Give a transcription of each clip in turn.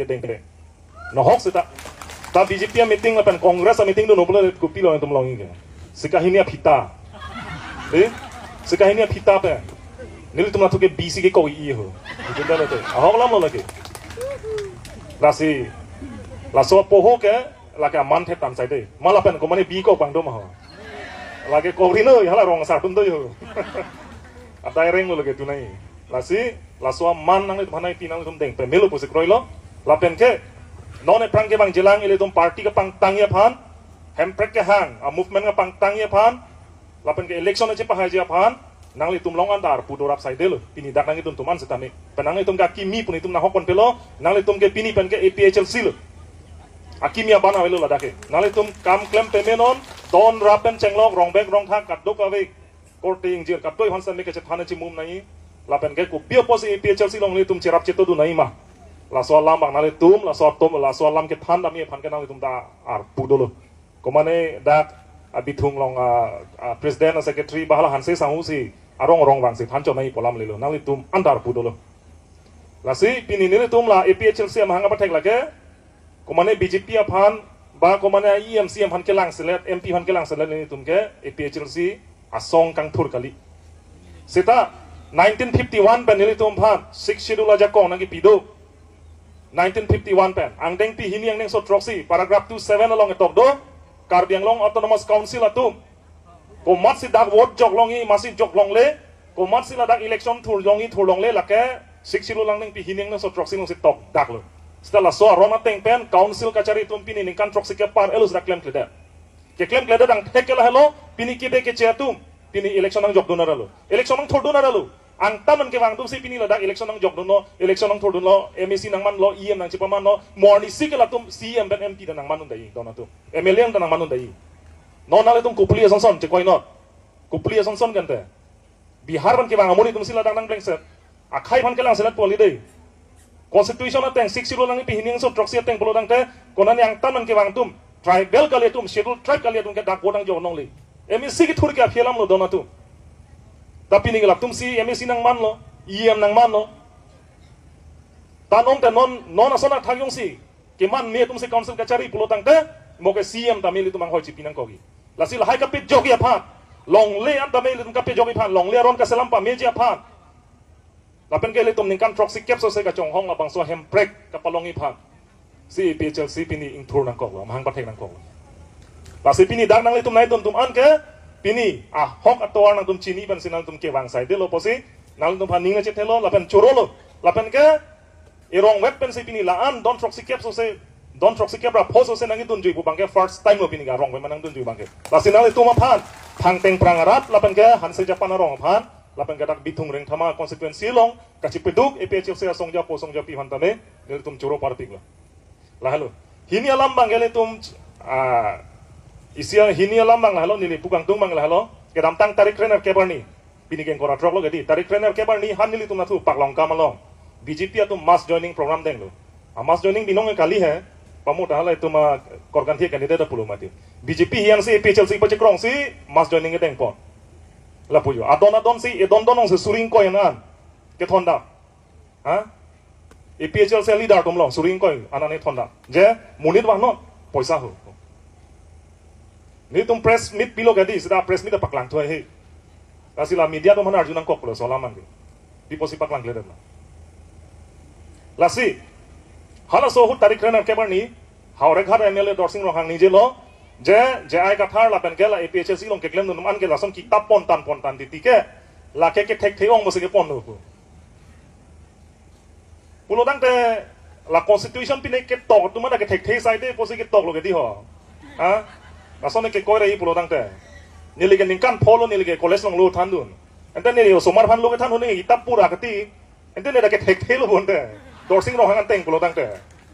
deng kre no hok sita ta BJP meeting la pen Congress meeting do no pula kupi lo tum longi ke sekahinia pita sekahinia pita pe nili tum na to ke BC ke ko i ho itu dah le ahok lam lo lagi lasi laso poho ke la ka man the tam sai de mala pen ko mane bi ko bang do ma ho lagi ko rino ya la rong sa pun do yo atai reng lo lagi tu nai lasi laso man nang itu bhanai tinang tum deng pe melo posik roilo lapen ke non e prang ke bang jelang ile tum party ke pang tang ya phan hemprek ke hang a movement ke pang tang ya phan lapen ke election che pa ha ja phan nang li tum long andar pu dorap sai de lo pini dak nang itum tuman setame penang itum ka kimi pun itum na hokon pelo nang li tum ke pini pen ke APHLC lo akimia bana welo ladake nang li tum kam klem pemenon don rapen chenglok rong bek rong thak kat dok ave korting jir kat toy hansan me ke che thana chi mum nai lapen ke ku pio pos APHLC long li tum cherap cheto du nai ma la so lam bang nale tum la so lam ke than dam ye phan ke nang tum da ar pu dolo komane dak abithung long president and secretary bahala hanse sangu si arong rong bang si than cho nai polam lelo nang li tum andar pu dolo la si pini ni tum la APHLC mahanga pathek la ke komane BJP phan ba komane EMC phan ke lang selet MP phan ke lang selet ni tum ke APHLC asong kang thur kali seta 1951 pen ni tum phan 6 schedule aja kong nang ki pido 1951 pen angdeng pi hini angdeng so troxy paragraph 27 along etok do Karbiang long autonomous council atum ko mat si dak vote jok longi masi jok long le ko mat si dak election thur long le lake siksilu lang neng pi hini angdeng so troxy long si tok dak lo setelah so rona teng pen council kacari tum pini ning kan troxy ke par elus dak claim kleda ke claim kleda dang thekela hello pini ki be ke chatum pini election nang jok donara lo election nang thur donara lo ang taman ke wang tum si pini ladak election nang jok dono election nang thordun lo MEC nang man lo EM nang chipaman lo morni si ke latum CM ben MP dan nang manun dai dona tu MLA dan nang manun dai non nale tum kupli son che koi not kupli son kan te Bihar ban ke wang amoni tum si ladak nang bleng set akhai ban ke lang selat poli dai constitution ateng 60 lang pi hining so troxy ateng polo dang te konan yang taman ke wang tum tribal kali tum schedule tribe kali tum ke dak bodang jo nong le MEC ke thur ke aphelam lo dona tu tapi ning laptum si MEC nang man lo IM nang man lo tanom te non asona thagyong si ke man me tum si council ka chari pulo tang te mo ke CM tamili tum ang hoi chi pinang kogi lasil hai ka pit jogi apha long le am tamili tum ka pit jogi phan long le ron ka selam pa meji apha lapen ke le tum ning kan troxy cap so se ka chong hong la bang so hem break ka palongi phan si PHLC pini ing thur nang ko mahang pathek nang ko lasil pini dak nang le tum nai tum an ke pini hok atawar nang tum chini ban sinang tum ke wang sai de lo posi nang tum paning na chetelo lapen chorolo lapen ke irong web pen se pini laan don troxy cap so se don troxy cap ra phoso se nang tun jui bu bangke first time lo pini ga rong web manang tun jui bangke lasinang le tum phan thang teng prangarat lapen ke han se japan rong phan lapen ke dak bitung reng thama constituency long kachi peduk APHLC song ja po song ja pi han tame le tum choro partik la halo hini alam bangele tum isia hini alam bang halo nili pugang tung bang halo ke dam tang tarik trainer ke barni pini gen kora trok lo gedi tarik trainer ke barni han nili tum na thu paklong kamalong BJP atum mass joining program deng lo mass joining binong kali hai pamut hala itu ma korgan thie candidate pulo mati BJP hiang si APHLC pa chekrong si mass joining deng pon la puyo adon si edon donong se suring ko yanan ke thonda ha APHLC leader tum long suring ko anane thonda je munit wa no poisa ho ni tum press meet pilo gadi sida press meet paklang thoi he kasila media to mana arjunan kok lo solaman di posi paklang gleder la lasi hala so hu tarik renar ke barni haure ghar MLA dorsing rohang nije lo je ai ka thar la pen gela APHLC long ke klem num an ke lason ki tap pon tan ti ke la ke thek theong mo se ke pon no pulo dang te la constitution pine ke tok tu mana ke thek sai de posi ke tok lo ke di ho ha asone ke koi rei pulo dang te nilige ningkan pholo nilige college long lo than dun ente nili somar phan lo ke than hone itap pura kati ente ne da ke thek thelo bonte dorsing ro hangan teng pulo dang te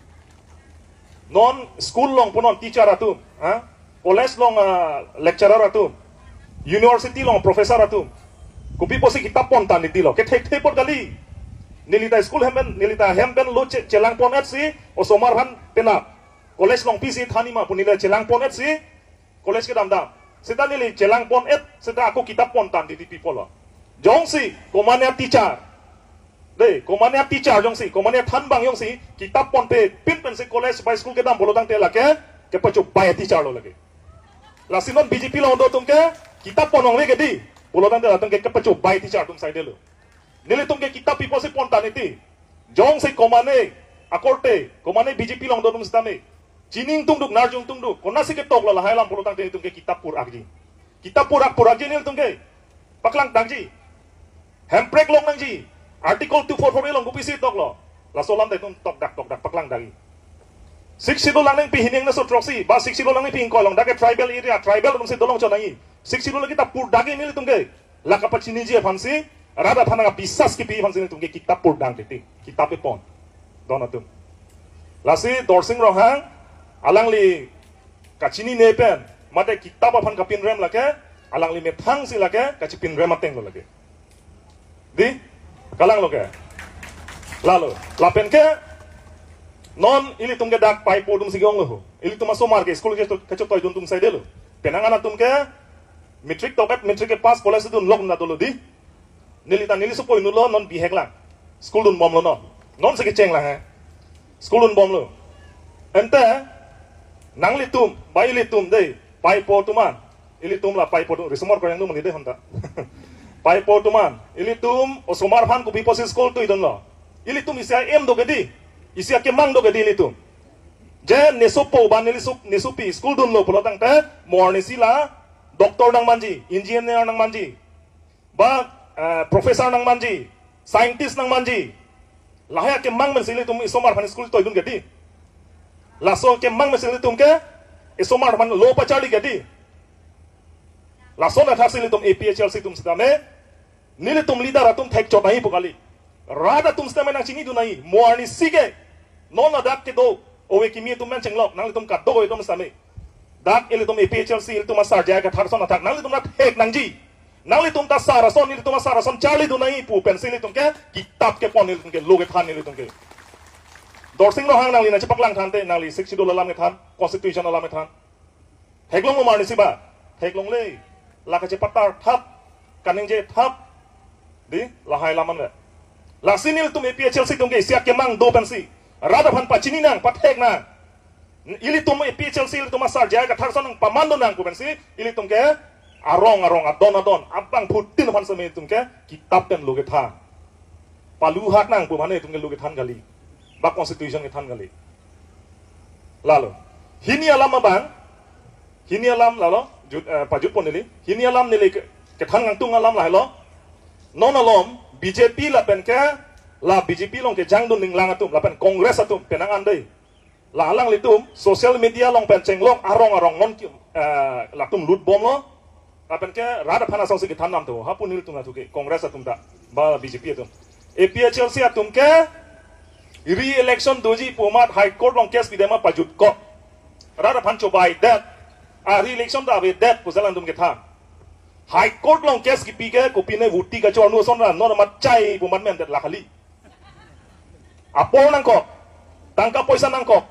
non school long punon teacher atu ha college long lecturer atu university long professor atu kupi posi kitap pon tan ditilo ke thek thepor gali nilita school hemben nilita hemben lo chelang ponet si o somar phan pena college long pc thani ma punila chelang ponet si college ke dam sita nili chelang pon et sita aku kitab pon tan di people lo jong si komane teacher deh komanya teacher jong si komanya than bang jong si kitab pon pe pin pen se college by school ke dam bolo tang te la ke pacu bay teacher lo lagi la sinon BJP lo do tum ke kitab pon ong le ke di bolo tang te la tum ke pacu bay teacher tum sai de lo nile tum ke kitab people se pon tani ti jong se komane akorte komane BJP lo do tum stame jining tung duk narjung tung duk kona se ke tok lo la hai lam bolo tang te tum ke kitab pur akji kitab pur akji nil tum ke paklang dangji handbrake long nangji article 244 long kupisi tok lo la solam de tum tok dak paklang dagi 60 lang nang pihining na so troxy ba 60 lang nang ping ko long dak tribal area tribal tum se dolong chonai 60 lagi ta pur dagi nil tum ke la kapachini je phansi rada thana ka bisas ki pi phansi tum ke kitab pur dang ti kitab pe pon dona tum la si dorsing ro hang alang li kachini ne pen mate kitab aphan ka pin rem la ke alang li me thang si la ke kachipin rem ateng lo lage di kalang lo ke lalu lapen ke non ili tum ke dak pai po tum sigong lo ili tum so mar ke school ke to toy tum sai de lo penangana tum ke metric tokat metric ke pass college dun lok na do lo di nili so poi nu lo non bi hek lang school dun bom lo no non se ke cheng la ha school dun bom lo ente nang li tum bai li tum de pai po tuman ili tum la pai po rismor ko yang dum ni de honta pai po tuman ili tum o somar phan ku bi posi school tu idon lo ili tum isia em do gedi isia ke mang do gedi ili tum je nesopo ban nesupi school dun lo polo tang te morni sila doktor nang manji engineer nang manji ba professor nang manji scientist nang manji lahaya ke mang men sili tum isomar phan school to idun gedi laso ke mang men sili tum ke isomar phan lo pachali gedi laso na thasili tum APHLC tum sidame nili tum leader atum thek chot nahi pokali rada tum sidame nang chini du nahi morni sige non adak ke do owe kimi tum men chenglok nang tum kat do go tum sidame dak ele tum APHLC ele tum asar jaya ka tharson atak nang tum na thek nangji nang tum ta sarason ele tum sarason charli du nahi pu pencil tum ke kitab ke pon ele tum ke loge than ele tum ke dorsing no hang nang li na chipak lang than te nang li $60 lam ke than constitution lam ke than heklong mo marni siba heklong le la ka chepatar thap kaning je thap di lahai laman le la sinil tum APHLC tum ke siak ke mang do pensi rada phan pachini nang pathek na ili tum APHLC ili tum asar jaya ka tharson nang pamando nang ku pensi ili tum ke arong adon abang putin phan same tum ke kitab pen loge tha palu hat nang pu mane tum ke loge than gali ba constitution ke than gali lalu hini alam abang hini alam lalo pajut pon nili hini alam nili ke than ngang tung alam lai lo non alom BJP la pen ke la BJP long ke jang dun ning lang atum la pen kongres atum penang andai la alang litum social media long pen chenglong arong non la tum lut bom lo la pen ke rada phana sau se ke than nam to hapun nil tum na tu ke kongres atum ta ba BJP atum APHLC atum ke re-election doji pomat high court long case bidema pajut ko rada phan chobai that re-election da be that puzalan tum ke than high court long case ki pike ko pine vuti ka chonu son na no mat chai bu mat men det la khali apor nang ko tangka poisa nang ko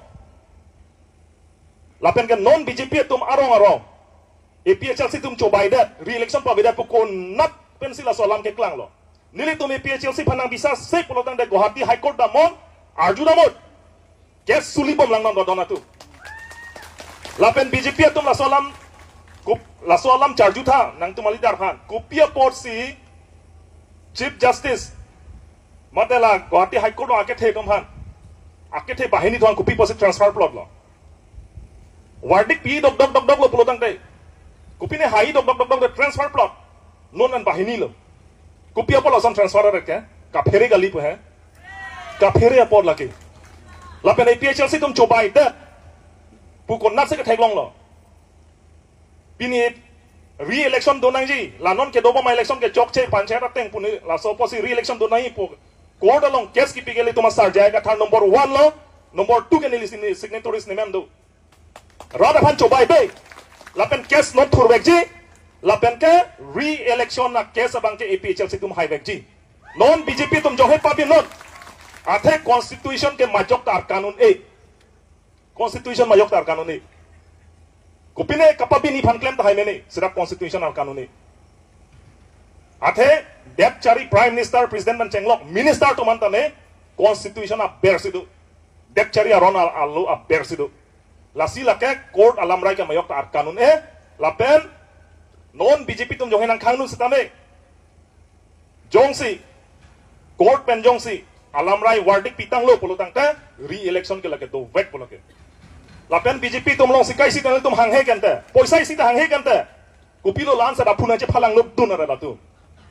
lapen ke non BJP tum arong APHLC tum cobai det re-election pa beda pukon nat pensila solam ke klang lo nili tum APHLC phanang bisa se polotang de Guwahati high court da mon arju da mod case suli bom lang non dona tu lapen BJP tum la solam la solam charju tha nang tumali dar khan kupia port si chief justice matela Guwahati high court ake the tom han ake the bahini thong kupi posit transfer plot lo wardik pi dok lo polotang te kupi ne hai dok de transfer plot non an bahini lo kupia polo sam transfer re ke ka phere gali pu hai ka phere apor lake lapen APHLC tum chobai de pu kon nat se ke thailong lo bini re-election donang ji la non ke doba ma election ke chok che panchayat ateng puni la so posi re-election donai pu court along case ki pigeli tuma sar jayega thar number 1 lo number 2 ke nili signatories ne mem do rada phan chobai be lapen case not thurwek ji lapen ke re-election na case abang ke APHLC tum high ji non BJP tum johe pabi non athe constitution ke majok tar kanun e constitution majok tar kanun e kupine kapabini phan claim ta hai mene sirap constitution al kanun e Athe dep cari prime minister president man cenglok minister to man tane constitution a bersidu dep cari aron allo a bersidu lasi lake court alam rai ka mayok ta kanun lapen non BJP tum johen ang khangnun sitame jongsi court pen jongsi alam rai wardik pitang lo polutang ta re-election ke lake do wek poloke lapen BJP tum long sikai si tum hanghe kante poisa si ta hanghe kante kupilo lan sa dapuna che phalang lob dun ara datu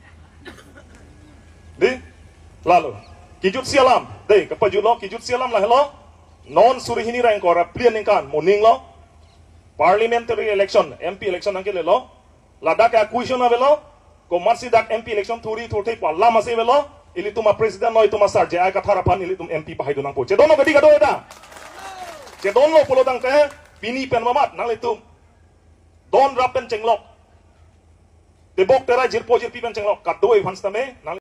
di lalu kijut sialam deh kapajut lo kijut sialam lah lo non surihini ra engkora plian engkan morning lo parliamentary election MP election angke lo ladak acquisition avelo ko marsi dak MP election thuri thurte palla mase velo ili tuma president noi tuma sarje ai ka tharapan ili tum MP pahai dunang poche dono gadi gado eta che don lo polo dang ke pini pen mamat nang le tum don rapen cenglok tebok tera jirpo jirpi pen cenglok kadoi vanstame nang